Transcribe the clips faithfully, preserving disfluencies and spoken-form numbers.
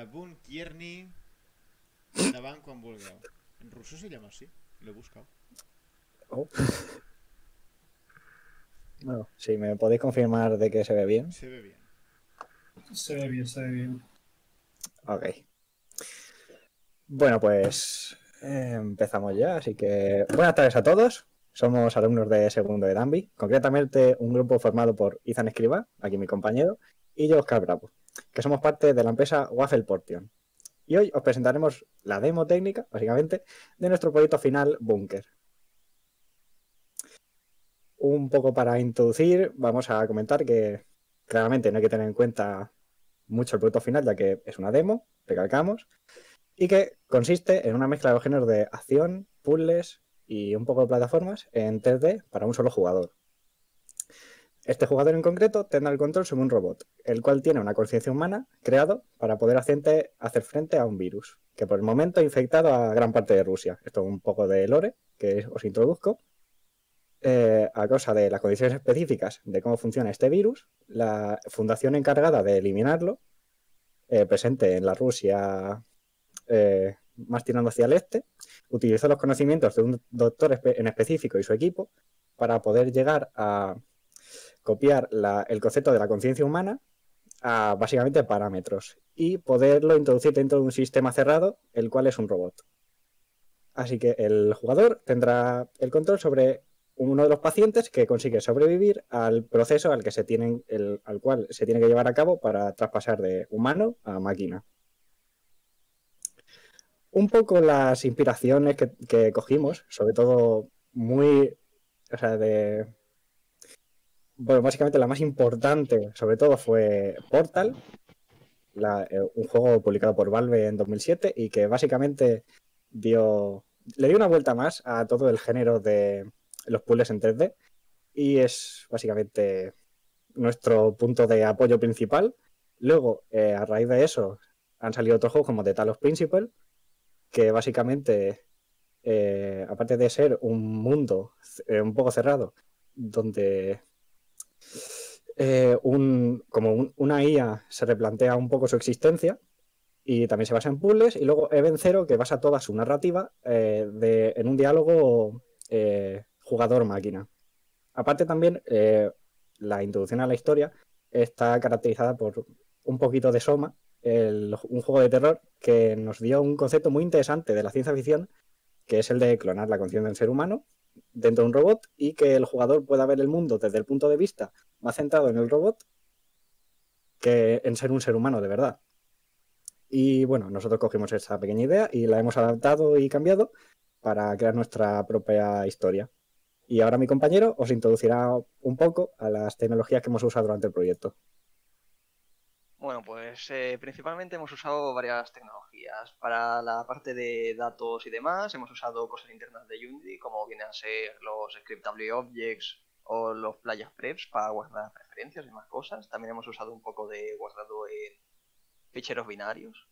Bun Tierney, endavant quan vulgueu. En ruso se llama así, lo he buscado. Oh. Bueno, si me podéis confirmar de que se ve bien. Se ve bien. Se ve bien, se ve bien. Ok. Bueno, pues eh, empezamos ya, así que buenas tardes a todos. Somos alumnos de segundo de Danby, concretamente un grupo formado por Izan Escriba, aquí mi compañero, y yo, Oscar Bravo, que somos parte de la empresa Waffle Portion. Y hoy os presentaremos la demo técnica, básicamente, de nuestro proyecto final, Bunker. Un poco para introducir, vamos a comentar que claramente no hay que tener en cuenta mucho el producto final, ya que es una demo, recalcamos, y que consiste en una mezcla de los géneros de acción, puzzles y un poco de plataformas en tres D para un solo jugador. Este jugador en concreto tendrá el control sobre un robot, el cual tiene una conciencia humana creado para poder hacer frente a un virus, que por el momento ha infectado a gran parte de Rusia. Esto es un poco de lore que os introduzco. Eh, a causa de las condiciones específicas de cómo funciona este virus, la fundación encargada de eliminarlo, eh, presente en la Rusia eh, más tirando hacia el este, utilizó los conocimientos de un doctor espe en específico y su equipo para poder llegar a copiar la, el concepto de la conciencia humana a básicamente parámetros y poderlo introducir dentro de un sistema cerrado, el cual es un robot. Así que el jugador tendrá el control sobre uno de los pacientes que consigue sobrevivir al proceso al, que se tienen, el, al cual se tiene que llevar a cabo para traspasar de humano a máquina. Un poco las inspiraciones que, que cogimos, sobre todo muy, o sea, de, bueno, básicamente la más importante, sobre todo, fue Portal, la, eh, un juego publicado por Valve en dos mil siete y que básicamente dio, le dio una vuelta más a todo el género de los puzzles en tres D y es básicamente nuestro punto de apoyo principal. Luego, eh, a raíz de eso, han salido otros juegos como The Talos Principle, que básicamente, eh, aparte de ser un mundo eh, un poco cerrado, donde eh, un, como un, una I A se replantea un poco su existencia y también se basa en puzzles, y luego Event Zero, que basa toda su narrativa eh, de, en un diálogo eh, jugador-máquina. Aparte también, eh, la introducción a la historia está caracterizada por un poquito de Soma, el, un juego de terror que nos dio un concepto muy interesante de la ciencia ficción, que es el de clonar la conciencia del ser humano dentro de un robot y que el jugador pueda ver el mundo desde el punto de vista más centrado en el robot que en ser un ser humano de verdad. Y bueno, nosotros cogimos esa pequeña idea y la hemos adaptado y cambiado para crear nuestra propia historia. Y ahora mi compañero os introducirá un poco a las tecnologías que hemos usado durante el proyecto. Bueno, pues eh, principalmente hemos usado varias tecnologías. Para la parte de datos y demás, hemos usado cosas internas de Unity, como vienen a ser los scriptable objects o los playas preps para guardar referencias y más cosas. También hemos usado un poco de guardado en ficheros binarios.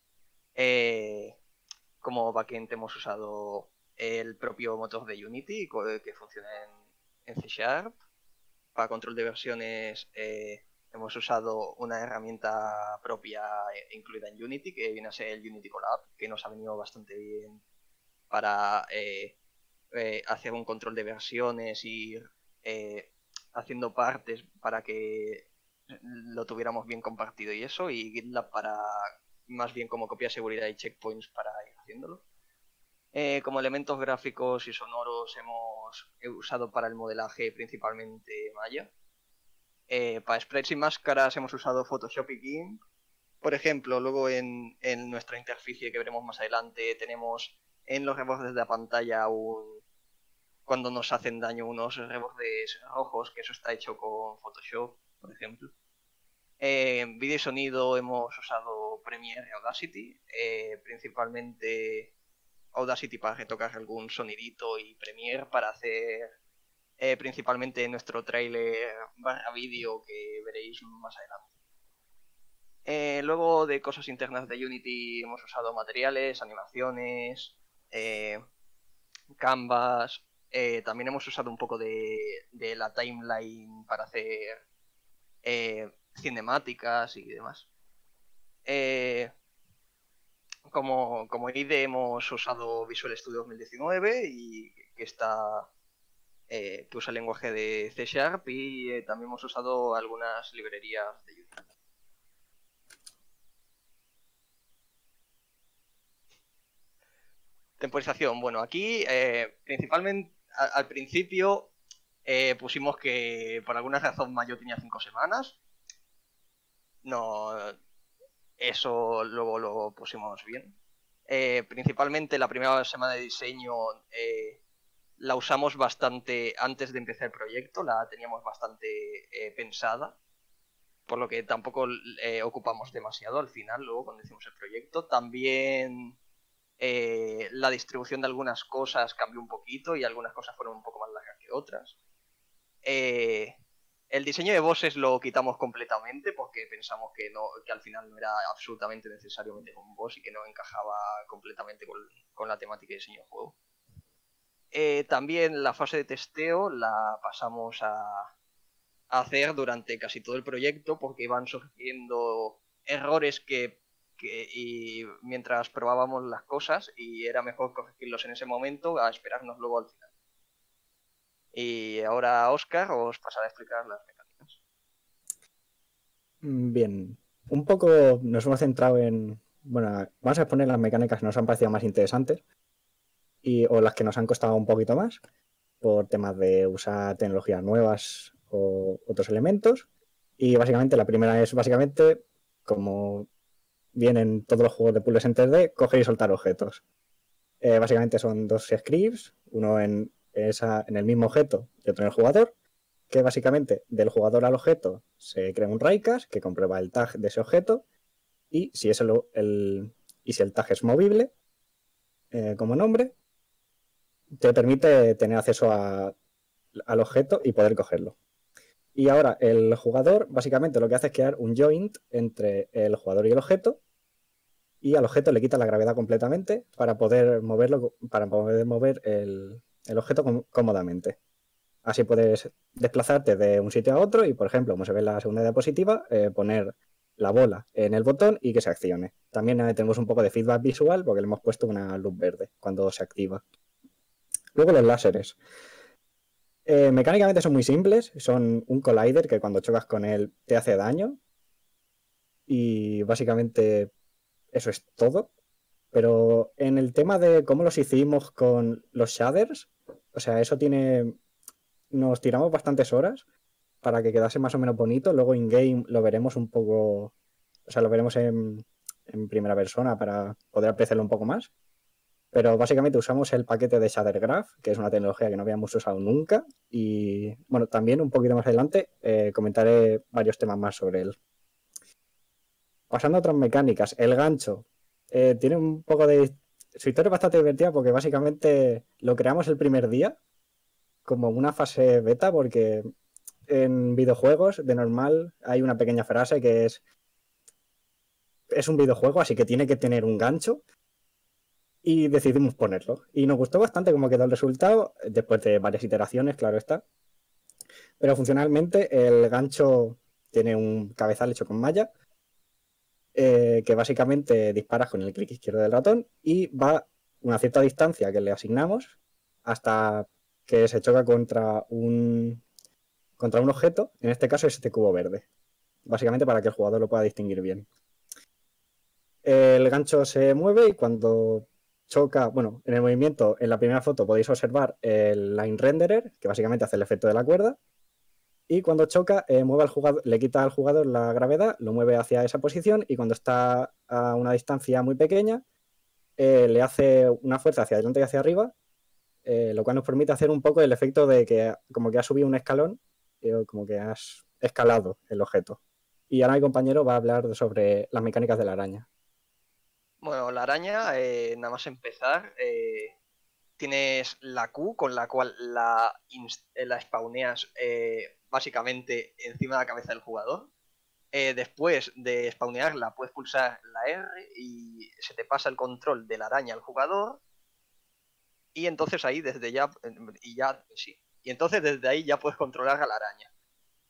Eh, como backend hemos usado el propio motor de Unity, que funciona en, en C Sharp. Para control de versiones eh, hemos usado una herramienta propia incluida en Unity, que viene a ser el Unity Colab, que nos ha venido bastante bien para eh, eh, hacer un control de versiones y eh, haciendo partes para que lo tuviéramos bien compartido y eso, y GitLab para más bien como copia de seguridad y checkpoints para ir haciéndolo. Eh, como elementos gráficos y sonoros hemos usado para el modelaje principalmente Maya. Eh, para sprites y máscaras hemos usado Photoshop y GIMP. Por ejemplo, luego en, en nuestra interficie que veremos más adelante tenemos en los rebordes de la pantalla un, cuando nos hacen daño unos rebordes rojos, que eso está hecho con Photoshop, por ejemplo. Eh, en vídeo y sonido hemos usado Premiere y Audacity, eh, principalmente Audacity para retocar algún sonidito y Premiere para hacer eh, principalmente nuestro trailer barra vídeo que veréis más adelante. Eh, luego de cosas internas de Unity hemos usado materiales, animaciones, eh, canvas, eh, también hemos usado un poco de, de la timeline para hacer eh, cinemáticas y demás. Eh, como, como I D E hemos usado Visual Studio dos mil diecinueve y que está eh, que usa el lenguaje de C Sharp y eh, también hemos usado algunas librerías de Unity. Temporización, bueno, aquí eh, principalmente a, al principio eh, pusimos que por alguna razón Mayo tenía cinco semanas. No, eso luego lo pusimos bien. Eh, principalmente la primera semana de diseño eh, la usamos bastante antes de empezar el proyecto, la teníamos bastante eh, pensada, por lo que tampoco eh, ocupamos demasiado al final, luego cuando hicimos el proyecto. También eh, la distribución de algunas cosas cambió un poquito y algunas cosas fueron un poco más largas que otras. Eh, el diseño de bosses lo quitamos completamente porque pensamos que, no, que al final no era absolutamente necesario meter un boss y que no encajaba completamente con, con la temática de diseño de juego. Eh, también la fase de testeo la pasamos a, a hacer durante casi todo el proyecto porque iban surgiendo errores que, que y mientras probábamos las cosas y era mejor corregirlos en ese momento a esperarnos luego al final. Y ahora Óscar os pasará a explicar las mecánicas. Bien, un poco nos hemos centrado en... Bueno, vamos a exponer las mecánicas que nos han parecido más interesantes y, o las que nos han costado un poquito más por temas de usar tecnologías nuevas o otros elementos. Y básicamente la primera es básicamente como vienen todos los juegos de puzzles en tres D, coger y soltar objetos. Eh, básicamente son dos scripts, uno en, esa, en el mismo objeto y otro en el jugador, que básicamente del jugador al objeto se crea un raycast que comprueba el tag de ese objeto y si, es el, el, y si el tag es movible eh, como nombre, te permite tener acceso a, al objeto y poder cogerlo. Y ahora el jugador básicamente lo que hace es crear un joint entre el jugador y el objeto y al objeto le quita la gravedad completamente para poder moverlo, para poder mover el, el objeto cómodamente. Así puedes desplazarte de un sitio a otro y, por ejemplo, como se ve en la segunda diapositiva, eh, poner la bola en el botón y que se accione. También eh, tenemos un poco de feedback visual porque le hemos puesto una luz verde cuando se activa. Luego los láseres. Eh, mecánicamente son muy simples. Son un collider que cuando chocas con él te hace daño. Y básicamente eso es todo. Pero en el tema de cómo los hicimos con los shaders, o sea, eso tiene... Nos tiramos bastantes horas para que quedase más o menos bonito. Luego in-game lo veremos un poco... O sea, lo veremos en, en primera persona para poder apreciarlo un poco más. Pero básicamente usamos el paquete de Shader Graph, que es una tecnología que no habíamos usado nunca. Y bueno, también un poquito más adelante eh, comentaré varios temas más sobre él. Pasando a otras mecánicas, el gancho. Eh, tiene un poco de... Su historia es bastante divertida porque básicamente lo creamos el primer día como una fase beta porque en videojuegos de normal hay una pequeña frase que es es un videojuego, así que tiene que tener un gancho y decidimos ponerlo. Y nos gustó bastante cómo quedó el resultado, después de varias iteraciones, claro está. Pero funcionalmente el gancho tiene un cabezal hecho con malla eh, que básicamente disparas con el clic izquierdo del ratón y va a una cierta distancia que le asignamos hasta que se choca contra un, contra un objeto, en este caso es este cubo verde, básicamente para que el jugador lo pueda distinguir bien. El gancho se mueve y cuando choca, bueno, en el movimiento, en la primera foto podéis observar el line renderer, que básicamente hace el efecto de la cuerda, y cuando choca, eh, mueve al jugador, le quita al jugador la gravedad, lo mueve hacia esa posición y cuando está a una distancia muy pequeña, eh, le hace una fuerza hacia adelante y hacia arriba, eh, lo cual nos permite hacer un poco el efecto de que como que has subido un escalón, eh, como que has escalado el objeto. Y ahora mi compañero va a hablar sobre las mecánicas de la araña. Bueno, la araña, eh, nada más empezar, eh, tienes la Q con la cual la, la spawneas eh, básicamente encima de la cabeza del jugador. Eh, después de spawnearla puedes pulsar la R y se te pasa el control de la araña al jugador. Y entonces ahí desde ya, y ya, sí. Y entonces desde ahí ya puedes controlar a la araña.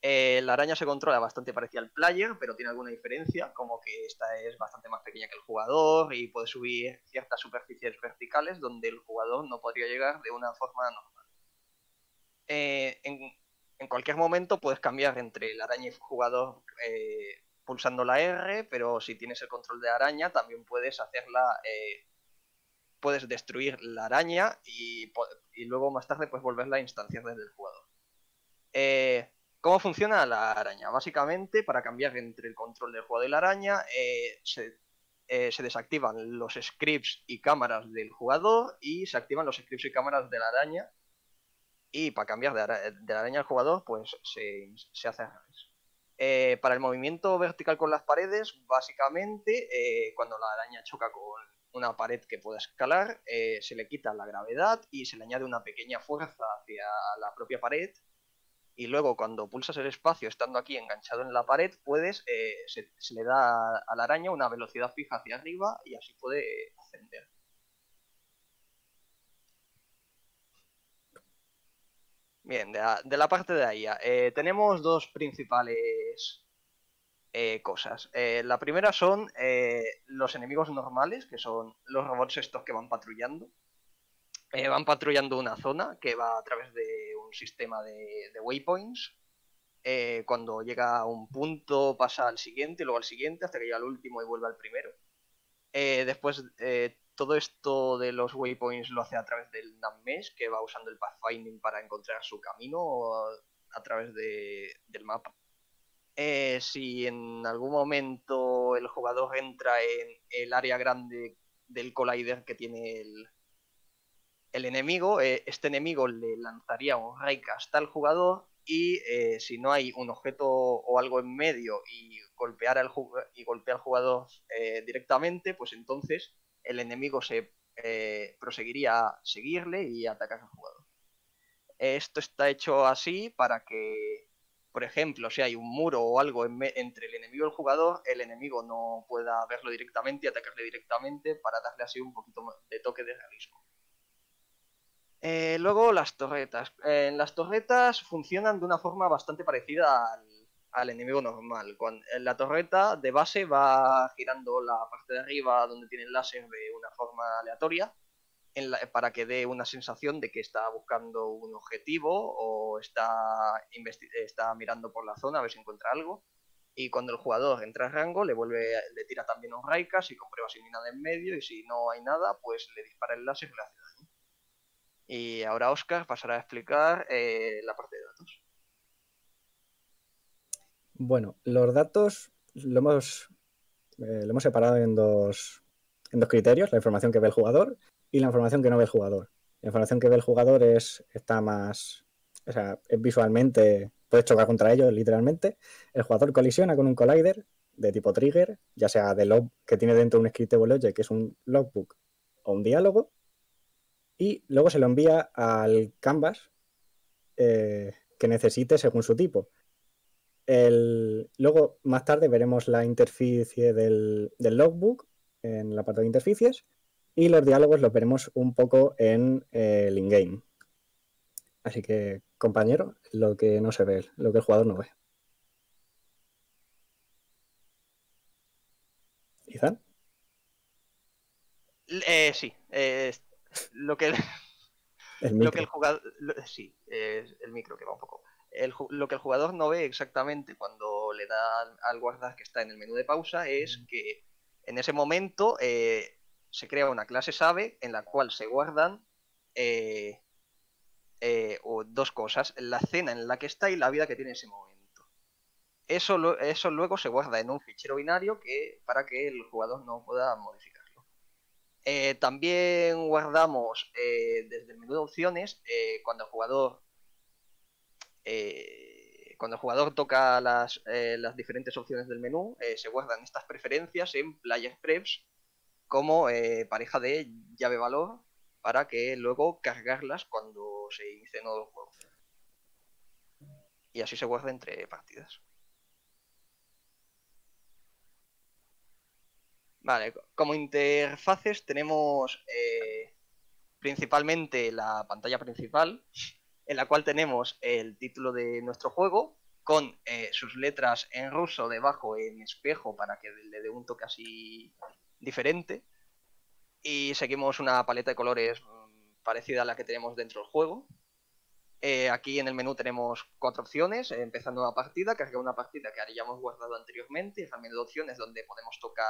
Eh, la araña se controla bastante parecida al player, pero tiene alguna diferencia, como que esta es bastante más pequeña que el jugador y puede subir ciertas superficies verticales donde el jugador no podría llegar de una forma normal. Eh, en, en cualquier momento puedes cambiar entre la araña y el jugador eh, pulsando la R, pero si tienes el control de araña también puedes hacerla, eh, puedes destruir la araña y, y luego más tarde puedes volverla a instanciar desde el jugador. Eh, ¿Cómo funciona la araña? Básicamente, para cambiar entre el control del jugador y la araña, eh, se, eh, se desactivan los scripts y cámaras del jugador y se activan los scripts y cámaras de la araña. Y para cambiar de, ara de la araña al jugador, pues se, se hace al revés. Eh, para el movimiento vertical con las paredes, básicamente, eh, cuando la araña choca con una pared que pueda escalar, eh, se le quita la gravedad y se le añade una pequeña fuerza hacia la propia pared. Y luego cuando pulsas el espacio estando aquí enganchado en la pared, puedes, eh, se, se le da a la araña una velocidad fija hacia arriba y así puede ascender. Bien, de la, de la parte de ahí, eh, tenemos dos principales eh, cosas. Eh, la primera son eh, los enemigos normales, que son los robots estos que van patrullando. Eh, van patrullando una zona que va a través de un sistema de, de waypoints. Eh, cuando llega a un punto pasa al siguiente, luego al siguiente, hasta que llega al último y vuelve al primero. Eh, después, eh, todo esto de los waypoints lo hace a través del Nummesh, que va usando el pathfinding para encontrar su camino a través de, del mapa. Eh, si en algún momento el jugador entra en el área grande del collider que tiene el, el enemigo, eh, este enemigo le lanzaría un Raycast al jugador y eh, si no hay un objeto o algo en medio y golpear al, y golpea al jugador eh, directamente, pues entonces el enemigo se eh, proseguiría a seguirle y atacar al jugador. Esto está hecho así para que, por ejemplo, si hay un muro o algo en entre el enemigo y el jugador, el enemigo no pueda verlo directamente y atacarle directamente para darle así un poquito de toque de realismo. Eh, luego las torretas. Eh, las torretas funcionan de una forma bastante parecida al, al enemigo normal. Cuando, en la torreta de base va girando la parte de arriba donde tiene el láser de una forma aleatoria en la, para que dé una sensación de que está buscando un objetivo o está, está mirando por la zona a ver si encuentra algo. Y cuando el jugador entra en rango le vuelve, le tira también un Raycast y comprueba si no hay nada en medio y si no hay nada pues le dispara el láser y le hace daño. Y ahora Óscar pasará a explicar eh, la parte de datos. Bueno, los datos lo hemos, eh, lo hemos separado en dos, en dos criterios, la información que ve el jugador y la información que no ve el jugador. La información que ve el jugador es, está más, o sea, es visualmente, puedes chocar contra ellos literalmente. El jugador colisiona con un collider de tipo trigger, ya sea de log que tiene dentro un scriptable object, que es un logbook o un diálogo, y luego se lo envía al canvas eh, que necesite según su tipo. El, luego, más tarde, veremos la interficie del, del logbook en la parte de interficies y los diálogos los veremos un poco en eh, el in-game. Así que, compañero, lo que no se ve, lo que el jugador no ve. ¿Izan? Eh, sí, eh, lo que... El micro. Lo que el jugador... Lo, sí, es el micro que va un poco. El, lo que el jugador no ve exactamente cuando le da al guarda que está en el menú de pausa es que en ese momento eh, se crea una clase Save en la cual se guardan eh, eh, o dos cosas, la escena en la que está y la vida que tiene en ese momento. Eso, lo, eso luego se guarda en un fichero binario que, para que el jugador no pueda modificar. Eh, también guardamos eh, desde el menú de opciones eh, cuando el jugador eh, cuando el jugador toca las, eh, las diferentes opciones del menú eh, se guardan estas preferencias en player preps como eh, pareja de llave valor para que luego cargarlas cuando se inicie el nuevo juego y así se guarda entre partidas. Vale, como interfaces tenemos eh, principalmente la pantalla principal, en la cual tenemos el título de nuestro juego, con eh, sus letras en ruso debajo en espejo para que le dé un toque así diferente. Y seguimos una paleta de colores parecida a la que tenemos dentro del juego. Eh, aquí en el menú tenemos cuatro opciones, eh, empezando una partida, cargar una partida que hayamos guardado anteriormente, y el menú de opciones donde podemos tocar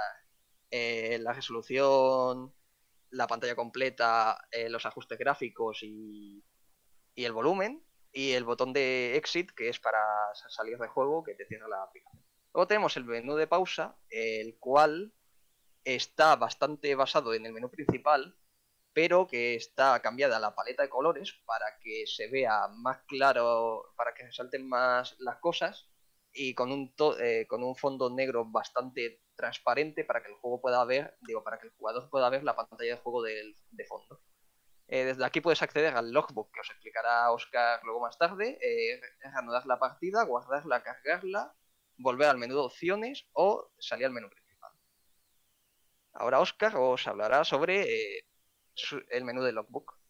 eh, la resolución, la pantalla completa, eh, los ajustes gráficos y, y el volumen, y el botón de exit, que es para salir del juego, que te cierra la aplicación. Luego tenemos el menú de pausa, el cual está bastante basado en el menú principal, pero que está cambiada la paleta de colores para que se vea más claro, para que resalten más las cosas, y con un, eh, con un fondo negro bastante transparente para que el juego pueda ver, digo, para que el jugador pueda ver la pantalla de juego de, de fondo. Eh, desde aquí puedes acceder al logbook, que os explicará Oscar luego más tarde, eh, reanudar la partida, guardarla, cargarla, volver al menú de opciones o salir al menú principal. Ahora Oscar os hablará sobre eh, su, el menú de logbook.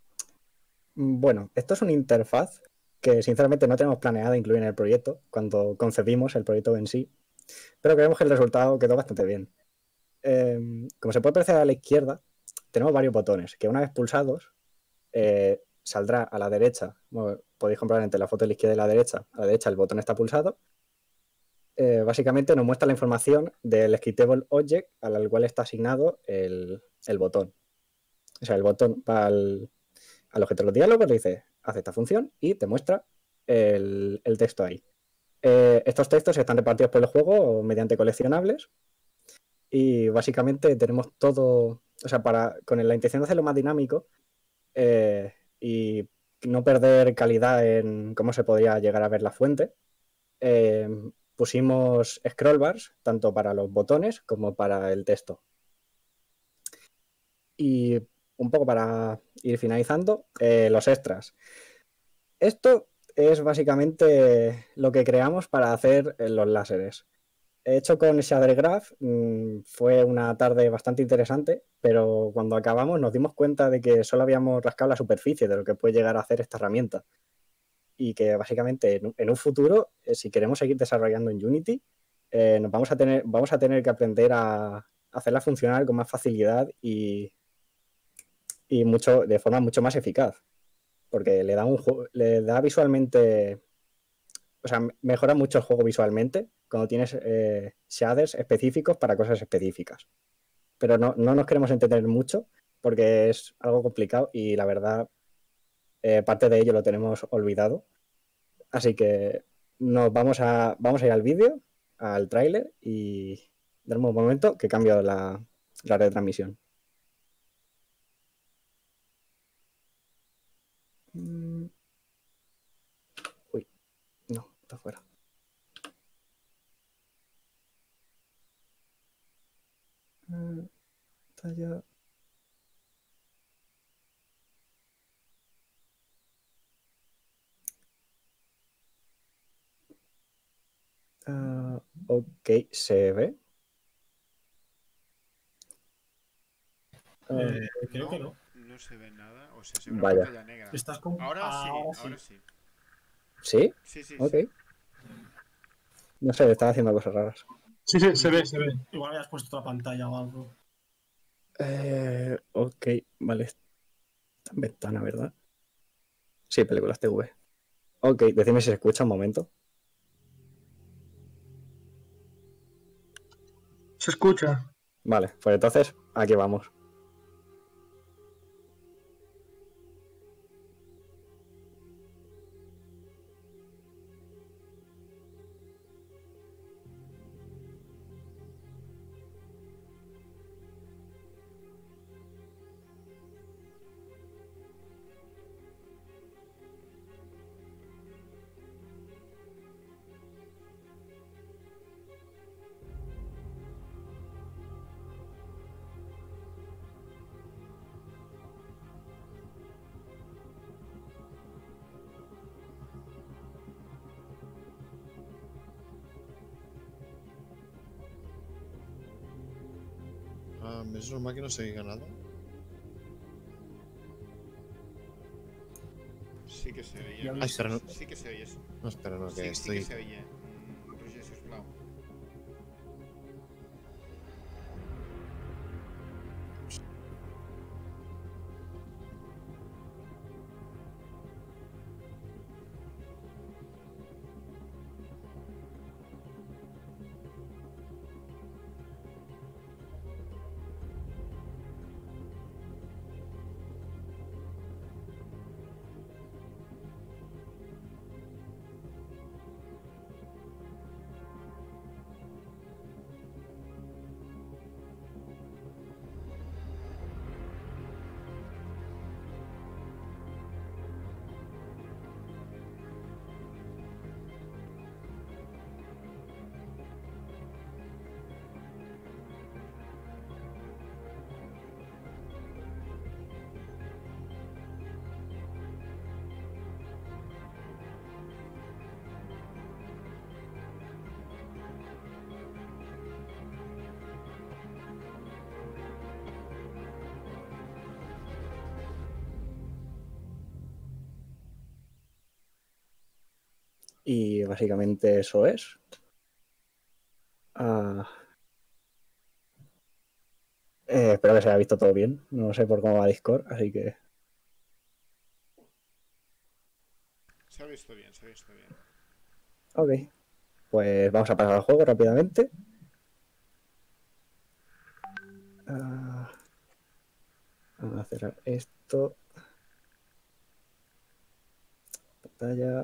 Bueno, esto es una interfaz que sinceramente no tenemos planeada incluir en el proyecto cuando concebimos el proyecto en sí, pero creemos que el resultado quedó bastante bien. Eh, como se puede apreciar a la izquierda, tenemos varios botones que una vez pulsados eh, saldrá a la derecha. Bueno, podéis comprobar entre la foto de la izquierda y la derecha. A la derecha el botón está pulsado. Eh, básicamente nos muestra la información del executable object al cual está asignado el, el botón. O sea, el botón va al, al objeto de los diálogos, le dice haz esta función y te muestra el, el texto ahí. Eh, estos textos están repartidos por el juego mediante coleccionables y básicamente tenemos todo, o sea, para, con la intención de hacerlo más dinámico eh, y no perder calidad en cómo se podría llegar a ver la fuente, eh, pusimos scroll bars tanto para los botones como para el texto. Y un poco para ir finalizando, eh, los extras. Esto es básicamente lo que creamos para hacer los láseres. Hecho con Shader Graph, mmm, fue una tarde bastante interesante, pero cuando acabamos nos dimos cuenta de que solo habíamos rascado la superficie de lo que puede llegar a hacer esta herramienta. Y que básicamente en, en un futuro, eh, si queremos seguir desarrollando en Unity, eh, nos vamos a tener, vamos a tener que aprender a hacerla funcionar con más facilidad y, y mucho, de forma mucho más eficaz. Porque le da, un, le da visualmente, o sea, mejora mucho el juego visualmente cuando tienes eh, shaders específicos para cosas específicas. Pero no, no nos queremos entender mucho porque es algo complicado y la verdad eh, parte de ello lo tenemos olvidado. Así que nos vamos a, vamos a ir al vídeo, al tráiler y dame un momento que cambio la, la retransmisión. Uy, no, está fuera. Está ya. Uh, ok, se ve. Uh, Eh, creo no, que no. No se ve nada, o sea, se ve una Vaya. pantalla negra. Estás con... Ahora sí, ahora ahora sí. ¿Sí? Sí, sí, Ok. sí. No sé, estaba haciendo cosas raras. Sí, sí, se ve, se ve. Igual habías puesto otra pantalla o algo. Eh, ok, vale. Está en ventana, ¿verdad? Sí, películas T V. Ok, decime si se escucha un momento. Se escucha. Vale, pues entonces aquí vamos. Ah, ¿es normal que no se diga nada? Sí, Sí que se oye. Ya Luis, ves. Ay, espera, no. Sí que se oye eso. No, espera, no, que Sí, sí estoy... que se oye. Mm, Roger, sisplau. Y básicamente eso es. Ah, eh, espero que se haya visto todo bien. No sé por cómo va Discord, así que... Se ha visto bien, se ha visto bien. Ok. Pues vamos a pasar al juego rápidamente. Ah, vamos a cerrar esto. Pantalla.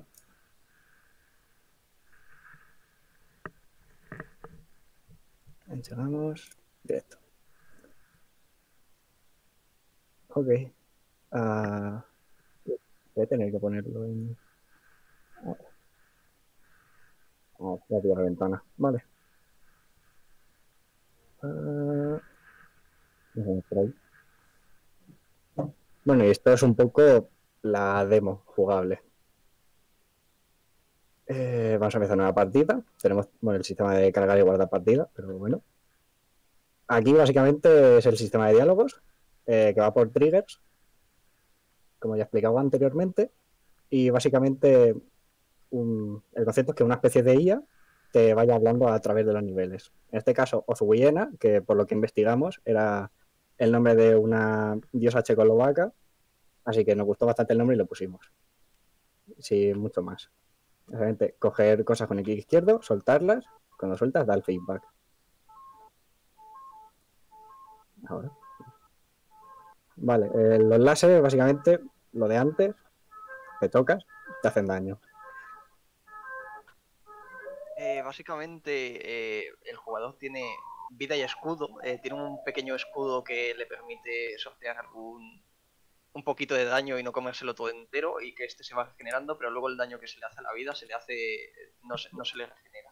Enchegamos. Directo. Ok. Ah, voy a tener que ponerlo en... Ah, voy a tirar la ventana. Vale. Ah, déjame por ahí. Bueno, y esto es un poco la demo jugable. Eh, vamos a empezar una partida. Tenemos bueno, el sistema de cargar y guardar partida, pero bueno. Aquí básicamente es el sistema de diálogos, eh, que va por triggers, como ya explicaba anteriormente, y básicamente un, el concepto es que una especie de I A te vaya hablando a través de los niveles. En este caso, Ozuyena, que por lo que investigamos era el nombre de una diosa checoslovaca, así que nos gustó bastante el nombre y lo pusimos. Sin mucho más. Básicamente, coger cosas con el clic izquierdo, soltarlas, cuando sueltas da el feedback. Ahora. Vale, eh, los láseres básicamente, lo de antes, te tocas, te hacen daño. Eh, básicamente, eh, el jugador tiene vida y escudo. Eh, tiene un pequeño escudo que le permite sortear algún un poquito de daño y no comérselo todo entero y que este se va regenerando, pero luego el daño que se le hace a la vida se le hace no se, no se le regenera.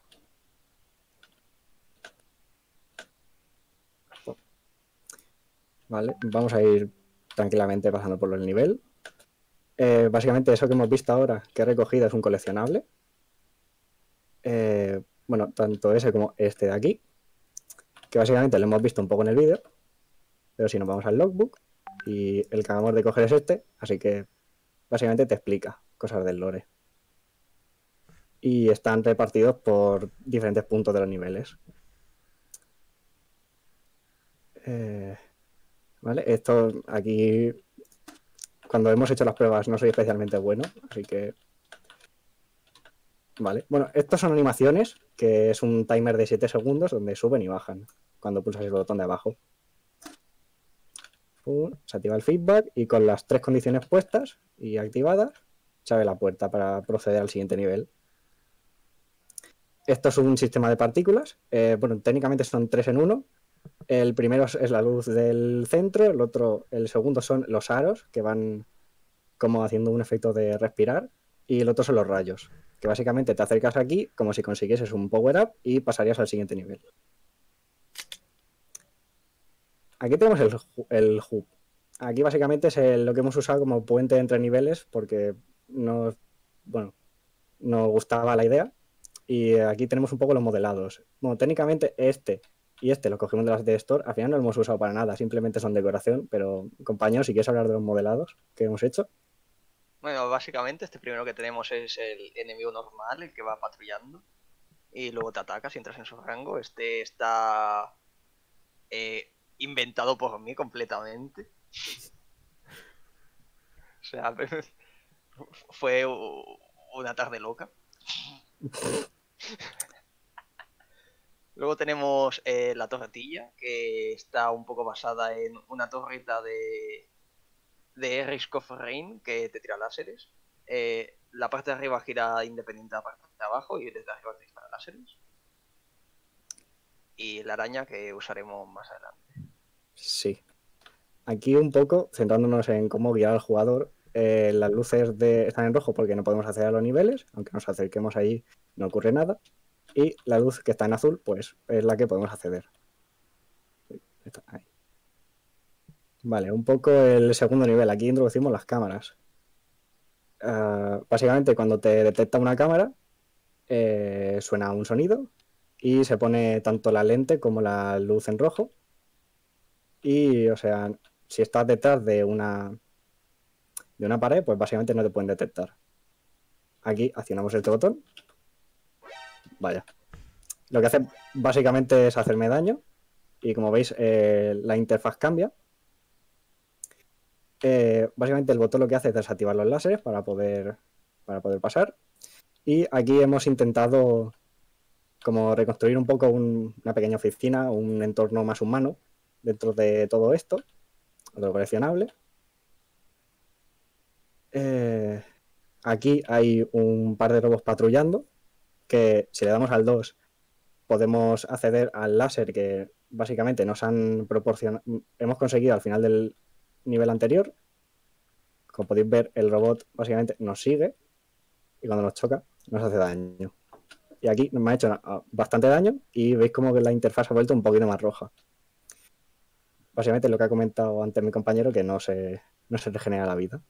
Vale, vamos a ir tranquilamente pasando por el nivel. Eh, básicamente eso que hemos visto ahora, que he recogido, es un coleccionable. Eh, bueno, tanto ese como este de aquí, que básicamente lo hemos visto un poco en el vídeo, pero si nos vamos al logbook, y el que acabamos de coger es este, así que básicamente te explica cosas del lore. Y están repartidos por diferentes puntos de los niveles. Eh, vale, esto aquí, cuando hemos hecho las pruebas, no soy especialmente bueno, así que... Vale, bueno, estos son animaciones, que es un timer de siete segundos donde suben y bajan cuando pulsas el botón de abajo. Pum, se activa el feedback y con las tres condiciones puestas y activadas se abre la puerta para proceder al siguiente nivel. Esto es un sistema de partículas. Eh, bueno, técnicamente son tres en uno. El primero es la luz del centro, el otro, el segundo son los aros que van como haciendo un efecto de respirar y el otro son los rayos, que básicamente te acercas aquí como si consiguieses un power-up y pasarías al siguiente nivel. Aquí tenemos el, el hub. Aquí básicamente es el, lo que hemos usado como puente entre niveles porque nos, bueno, nos gustaba la idea. Y aquí tenemos un poco los modelados. Bueno, técnicamente este y este los cogimos de las de Store. Al final no los hemos usado para nada, simplemente son decoración. Pero, compañeros, si quieres hablar de los modelados que hemos hecho. Bueno, básicamente este primero que tenemos es el enemigo normal, el que va patrullando. Y luego te ataca si entras en su rango. Este está eh, inventado por mí completamente. O sea, fue una tarde loca. Luego tenemos eh, la torretilla, que está un poco basada en una torreta de, de Risk of Rain que te tira láseres. Eh, la parte de arriba gira independiente de la parte de abajo y desde arriba te dispara láseres. Y la araña que usaremos más adelante. Sí. Aquí un poco, centrándonos en cómo guiar al jugador, eh, las luces de, están en rojo porque no podemos acceder a los niveles, aunque nos acerquemos ahí no ocurre nada. Y la luz que está en azul, pues es la que podemos acceder. Está ahí. Vale, un poco el segundo nivel. Aquí introducimos las cámaras. Uh, básicamente, cuando te detecta una cámara, eh, suena un sonido y se pone tanto la lente como la luz en rojo. Y, o sea, si estás detrás de una, de una pared, pues básicamente no te pueden detectar. Aquí accionamos este botón. Vaya. Lo que hace básicamente es hacerme daño. Y como veis, eh, la interfaz cambia. Eh, básicamente el botón lo que hace es desactivar los láseres para poder, para poder pasar. Y aquí hemos intentado como reconstruir un poco un, una pequeña oficina, un entorno más humano dentro de todo esto, otro coleccionable. Eh, aquí hay un par de robos patrullando, que si le damos al dos podemos acceder al láser que básicamente nos han proporcionado, hemos conseguido al final del nivel anterior. Como podéis ver, el robot básicamente nos sigue y cuando nos choca nos hace daño. Y aquí me ha hecho bastante daño y veis como que la interfaz se ha vuelto un poquito más roja. Básicamente lo que ha comentado antes mi compañero, que no se, no se regenera la vida.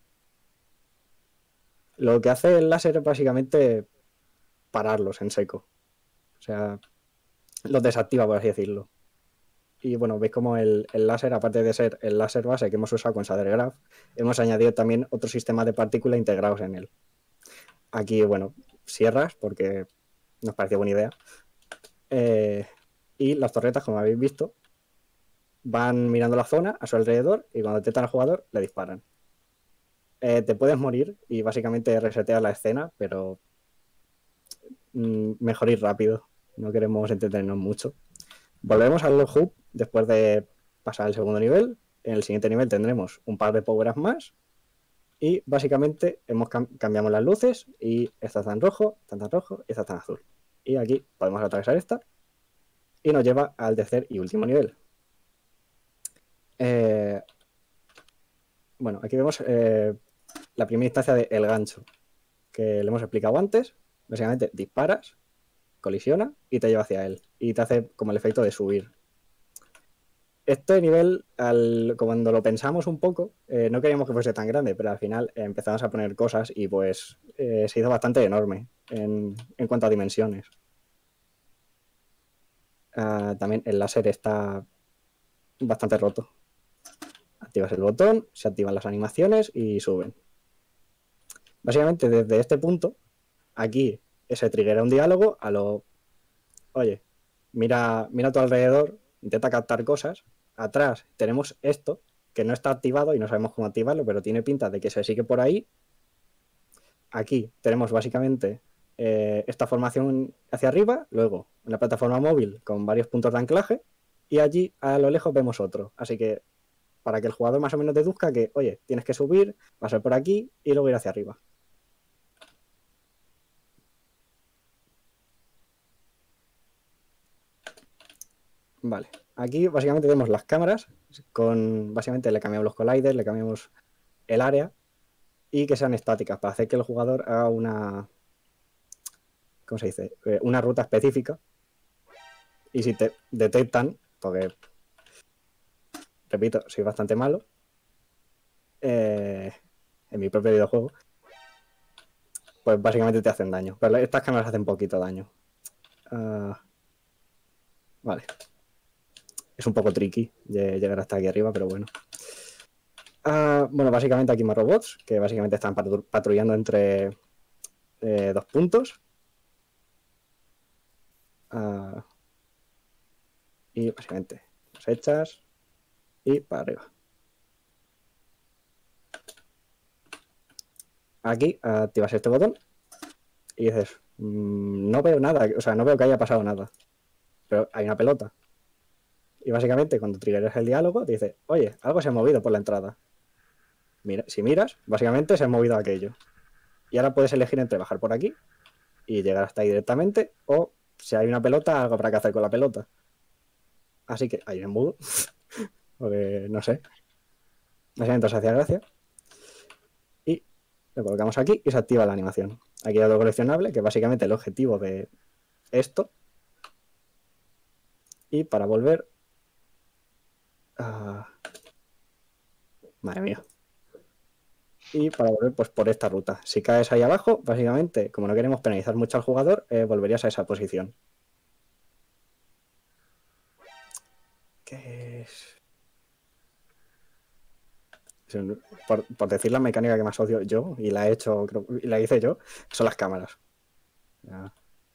Lo que hace el láser es básicamente pararlos en seco. O sea, los desactiva, por así decirlo. Y bueno, veis como el, el láser, aparte de ser el láser base que hemos usado con Shader Graph, hemos añadido también otro sistema de partículas integrados en él. Aquí, bueno, sierras, porque nos pareció buena idea. Eh, y las torretas, como habéis visto, van mirando la zona a su alrededor y cuando detectan al jugador, le disparan. Eh, te puedes morir y básicamente resetear la escena, pero mm, mejor ir rápido. No queremos entretenernos mucho. Volvemos al hub después de pasar el segundo nivel. En el siguiente nivel tendremos un par de power-ups más. Y básicamente hemos cam cambiamos las luces y esta está en rojo, esta está en rojo y esta está en azul. Y aquí podemos atravesar esta y nos lleva al tercer y último nivel. Eh, bueno, aquí vemos eh, la primera instancia de el gancho, que le hemos explicado antes. Básicamente disparas, colisiona y te lleva hacia él. Y te hace como el efecto de subir. Este nivel, al, cuando lo pensamos un poco, eh, no queríamos que fuese tan grande, pero al final eh, empezamos a poner cosas y pues eh, se hizo bastante enorme en, en cuanto a dimensiones. Uh, también el láser está bastante roto. Activas el botón, se activan las animaciones y suben. Básicamente desde este punto, aquí se triggera un diálogo a lo... Oye, mira, mira a tu alrededor, intenta captar cosas. Atrás tenemos esto, que no está activado y no sabemos cómo activarlo, pero tiene pinta de que se sigue por ahí. Aquí tenemos básicamente eh, esta formación hacia arriba, luego una plataforma móvil con varios puntos de anclaje y allí a lo lejos vemos otro. Así que para que el jugador más o menos deduzca que, oye, tienes que subir, pasar por aquí y luego ir hacia arriba. Vale, aquí básicamente tenemos las cámaras, con básicamente le cambiamos los colliders, le cambiamos el área y que sean estáticas para hacer que el jugador haga una, ¿cómo se dice? Eh, una ruta específica. Y si te detectan, porque, repito, soy bastante malo eh, en mi propio videojuego, pues básicamente te hacen daño. Pero estas cámaras hacen poquito daño. Uh, vale. Es un poco tricky llegar hasta aquí arriba, pero bueno. Ah, bueno, básicamente aquí más robots, que básicamente están patru- patrullando entre eh, dos puntos. Ah, y básicamente los echas y para arriba. Aquí activas este botón y dices, mmm, no veo nada, o sea, no veo que haya pasado nada, pero hay una pelota. Y básicamente cuando triggeres el diálogo te dice, oye, algo se ha movido por la entrada. Mira, si miras, básicamente se ha movido aquello. Y ahora puedes elegir entre bajar por aquí y llegar hasta ahí directamente, o si hay una pelota, algo habrá que hacer con la pelota. Así que hay un embudo, porque no sé. Básicamente os hacía gracia. Y lo colocamos aquí y se activa la animación. Aquí hay otro coleccionable, que es básicamente el objetivo de esto. Y para volver... Uh... Madre mía. Y para volver pues por esta ruta. Si caes ahí abajo, básicamente, como no queremos penalizar mucho al jugador, eh, volverías a esa posición. ¿Qué es? Por, por decir la mecánica que más odio yo, y la he hecho, creo, y la hice yo, son las cámaras. Ya.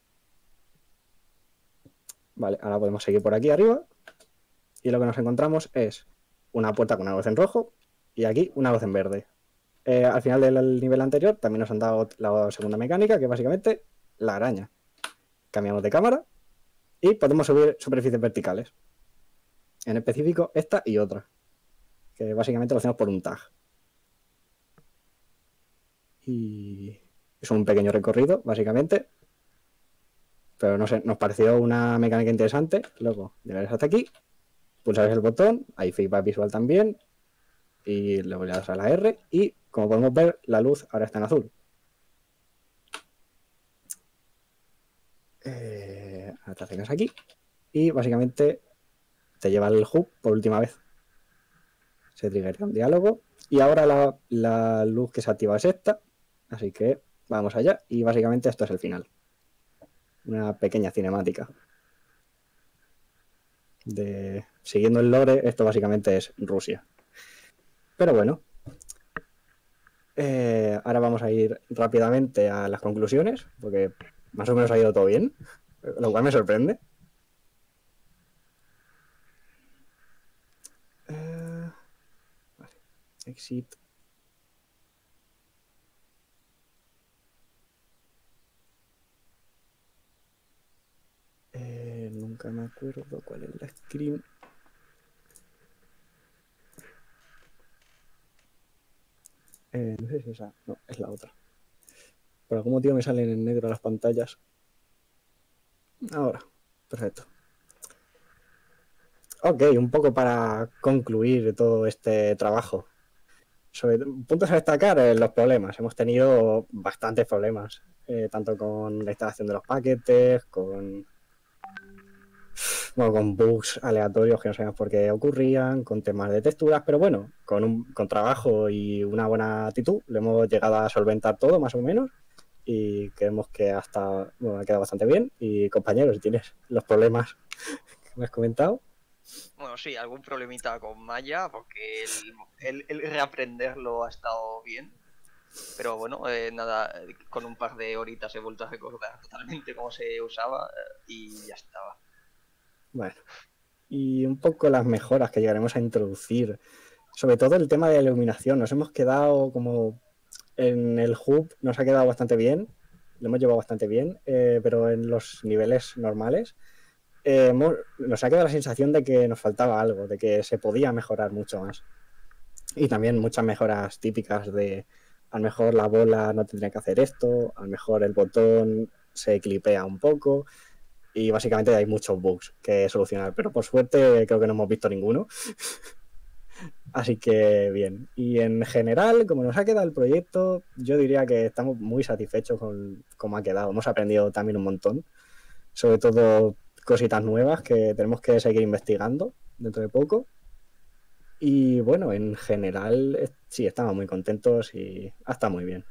Vale, ahora podemos seguir por aquí arriba. Y lo que nos encontramos es una puerta con una luz en rojo y aquí una luz en verde. Eh, al final del nivel anterior también nos han dado la segunda mecánica, que es básicamente la araña. Cambiamos de cámara y podemos subir superficies verticales. En específico esta y otra, que básicamente lo hacemos por un tag. Y es un pequeño recorrido, básicamente. Pero no sé, nos pareció una mecánica interesante. Luego llegaréis hasta aquí, pulsáis el botón, hay feedback visual también, y luego le das a la R y, como podemos ver, la luz ahora está en azul. Eh, ahora te acercas aquí y básicamente te lleva al hub por última vez. Se triggería un diálogo y ahora la, la luz que se activa es esta, así que vamos allá y básicamente esto es el final. Una pequeña cinemática. De, siguiendo el lore, esto básicamente es Rusia. Pero bueno, eh, ahora vamos a ir rápidamente a las conclusiones, porque más o menos ha ido todo bien, lo cual me sorprende. Uh, vale. Exit. Eh, nunca me acuerdo cuál es la screen. Eh, no sé si es esa. No, es la otra. Por algún motivo me salen en negro las pantallas. Ahora, perfecto. Ok, un poco para concluir todo este trabajo. Sobre puntos a destacar, eh, los problemas. Hemos tenido bastantes problemas, eh, tanto con la instalación de los paquetes, con, bueno, con bugs aleatorios que no sabemos por qué ocurrían, con temas de texturas, pero bueno, con, un, con trabajo y una buena actitud lo hemos llegado a solventar todo más o menos y creemos que hasta, bueno, ha quedado bastante bien. Y compañeros, si tienes los problemas que me has comentado. Bueno, sí, algún problemita con Maya, porque el, el, el reaprenderlo ha estado bien. Pero bueno, eh, nada, con un par de horitas he vuelto a recordar totalmente cómo se usaba eh, y ya estaba. Bueno, y un poco las mejoras que llegaremos a introducir. Sobre todo el tema de la iluminación. Nos hemos quedado como... En el hub nos ha quedado bastante bien. Lo hemos llevado bastante bien. Eh, pero en los niveles normales eh, hemos, nos ha quedado la sensación de que nos faltaba algo, de que se podía mejorar mucho más. Y también muchas mejoras típicas de... A lo mejor la bola no tendría que hacer esto. A lo mejor el botón se clipea un poco. Y básicamente hay muchos bugs que solucionar, pero por suerte creo que no hemos visto ninguno. Así que bien. Y en general, como nos ha quedado el proyecto, yo diría que estamos muy satisfechos con cómo ha quedado. Hemos aprendido también un montón, sobre todo cositas nuevas que tenemos que seguir investigando dentro de poco. Y bueno, en general sí, estamos muy contentos y está muy bien.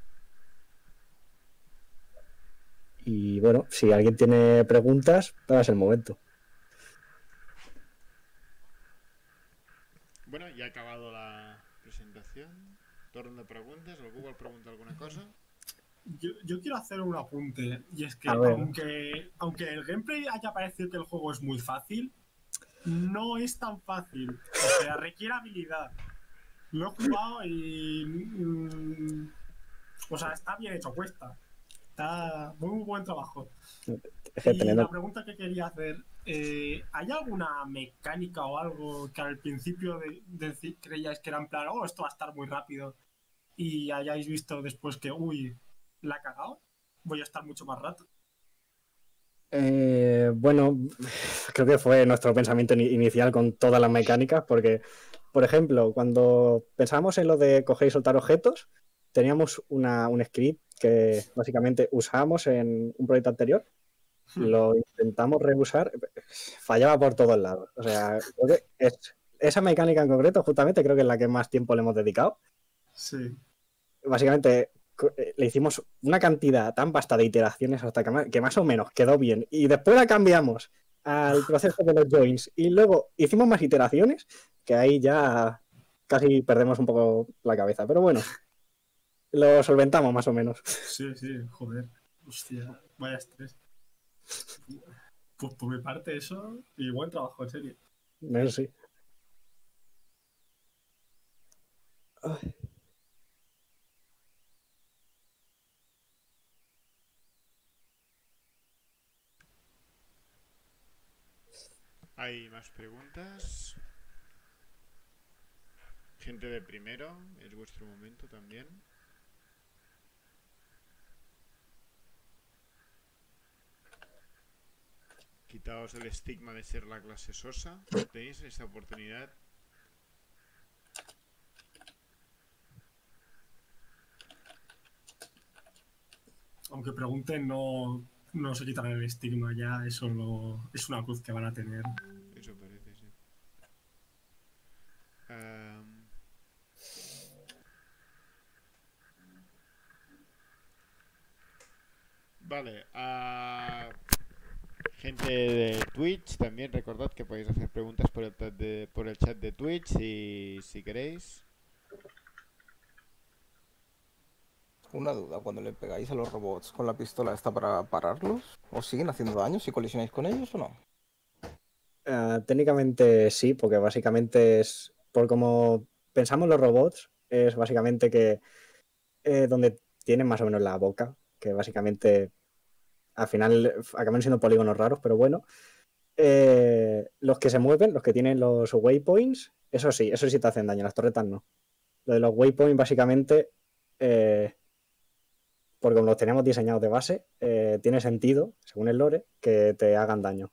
Y bueno, si alguien tiene preguntas, ahora es el momento. Bueno, ya ha acabado la presentación. Torn de preguntes. Algú vol preguntar alguna cosa? Yo, yo quiero hacer un apunte, y es que A ver. aunque, aunque el gameplay haya parecido que el juego es muy fácil, no es tan fácil. O sea, requiere habilidad. Lo he jugado y... mm, o sea, está bien hecho, cuesta. Está muy, muy buen trabajo. Es que Y teniendo- la pregunta que quería hacer, eh, ¿hay alguna mecánica o algo que al principio de, de- creíais que era en plan, oh, esto va a estar muy rápido, y hayáis visto después que, uy, la he cagado, voy a estar mucho más rato? Eh, bueno, creo que fue nuestro pensamiento ini- inicial con todas las mecánicas, porque, por ejemplo, cuando pensábamos en lo de coger y soltar objetos, teníamos una, un script que básicamente usábamos en un proyecto anterior, lo intentamos reusar, fallaba por todos lados. O sea, creo que es, esa mecánica en concreto, justamente, creo que es la que más tiempo le hemos dedicado. Sí. Básicamente co- eh, le hicimos una cantidad tan vasta de iteraciones hasta que más, que más o menos quedó bien. Y después la cambiamos al proceso de los joins. Y luego hicimos más iteraciones, que ahí ya casi perdemos un poco la cabeza. Pero bueno, lo solventamos más o menos. Sí, sí, joder. Hostia, vaya estrés. Pues por mi parte eso, y buen trabajo, en serio. Eso sí. Ay, ¿Hay más preguntas? Gente de primero, es vuestro momento también. Quitaos el estigma de ser la clase sosa. Tenéis esta oportunidad. Aunque pregunten, no, no se quitarán el estigma ya, eso lo- es una cruz que van a tener. Eso parece, sí. Am, Vale, a gente de Twitch también recordad que podéis hacer preguntas por el, chat de, por el chat de Twitch si, si queréis. Una duda, cuando le pegáis a los robots con la pistola, ¿está para pararlos? ¿Os siguen haciendo daño si colisionáis con ellos o no? eh, técnicamente sí, porque básicamente es por como pensamos los robots, es básicamente que eh, donde tienen más o menos la boca, que básicamente al final acaban siendo polígonos raros, pero bueno. Eh, los que se mueven, los que tienen los waypoints, eso sí, eso sí te hacen daño, las torretas no. Lo de los waypoints, básicamente, eh, porque como los teníamos diseñados de base, eh, tiene sentido, según el lore, que te hagan daño.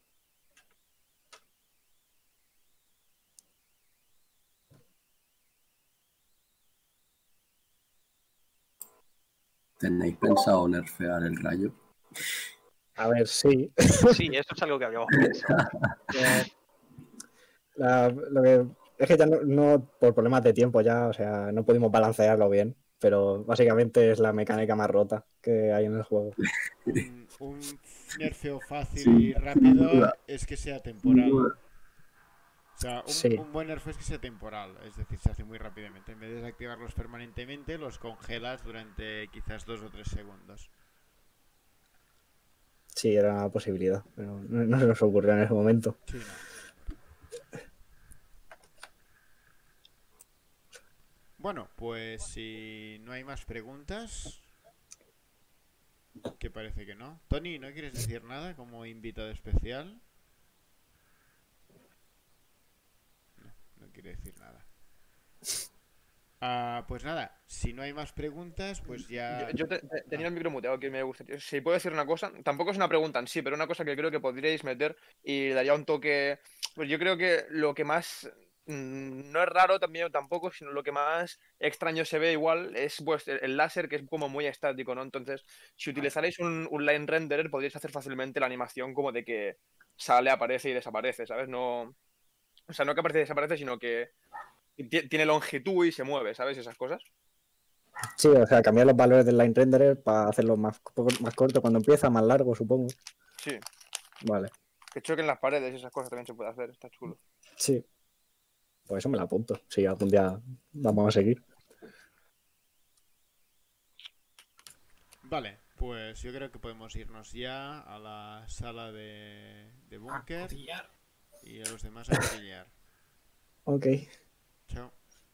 ¿Tenéis pensado nerfear el rayo? A ver, sí. Sí, eso es algo que habíamos pensado. Eh, la- lo que, es que ya no, no, por problemas de tiempo ya, o sea, no pudimos balancearlo bien, pero básicamente es la mecánica más rota que hay en el juego. Un, un nerfeo fácil Sí, y rápido sin duda. es que sea Sin temporal. duda. O sea, un, Sí. un buen nerfeo es que sea temporal, es decir, se hace muy rápidamente. En vez de desactivarlos permanentemente, los congelas durante quizás dos o tres segundos. Sí, era una posibilidad, pero no, no se nos ocurrió en ese momento. Sí, no. Bueno, pues si no hay más preguntas, que parece que no. Tony, ¿no quieres decir nada como invitado especial? No, no quiere decir nada. Ah, pues nada, si no hay más preguntas, pues ya... Yo, yo te- te- tenía el micro muteado, que me gustaría. Si puedo decir una cosa, tampoco es una pregunta en sí, pero una cosa que creo que podríais meter y daría un toque. Pues yo creo que lo que más. mm, No es raro también tampoco, sino lo que más extraño se ve igual es pues, el el láser, que es como muy estático, ¿no? Entonces, si utilizarais un, un line renderer, podríais hacer fácilmente la animación como de que sale, aparece y desaparece, ¿sabes? No. O sea, no que aparece y desaparece, sino que ti- tiene longitud y se mueve, ¿sabes? Esas cosas. Sí, o sea, cambiar los valores del line renderer para hacerlo más, más corto cuando empieza, más largo, supongo. Sí. Vale. Que choquen las paredes y esas cosas también se puede hacer, está chulo. Sí. Pues eso me la apunto. Si algún día vamos a seguir. Vale, pues yo creo que podemos irnos ya a la sala de, de A búnker cotillar. y a los demás a cotillar. Ok. Chao.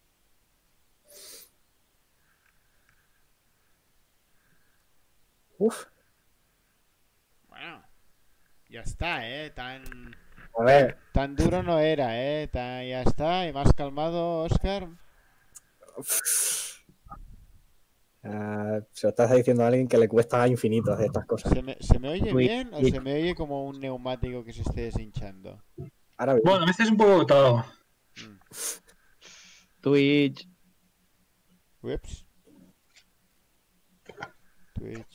Uf. Bueno, ya está, ¿eh? Tan, A ver. tan duro no era, ¿eh? Tan- ya está, y más calmado, Oscar. Ah, se lo estás diciendo a alguien que le cuesta infinito hacer estas cosas. ¿Se me, ¿se me oye Uy, bien o y- se me oye como un neumático que se esté deshinchando? Ahora bien. Bueno, a veces es un poco agotado. Mm. Twitch. Ups. Twitch.